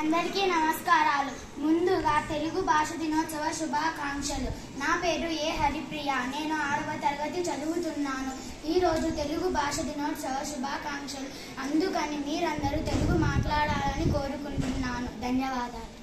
అందరికీ నమస్కారాలు. ముందుగా తెలుగు భాష దినోత్సవ శుభాకాంక్షలు. నా పేరు ఏ హరిప్రియ. నేను 6వ తరగతి చదువుతున్నాను. ఈరోజు తెలుగు భాష దినోత్సవ శుభాకాంక్షలు. అందుకని మీరందరూ తెలుగు మాట్లాడాలని కోరుకుంటున్నాను. ధన్యవాదాలు.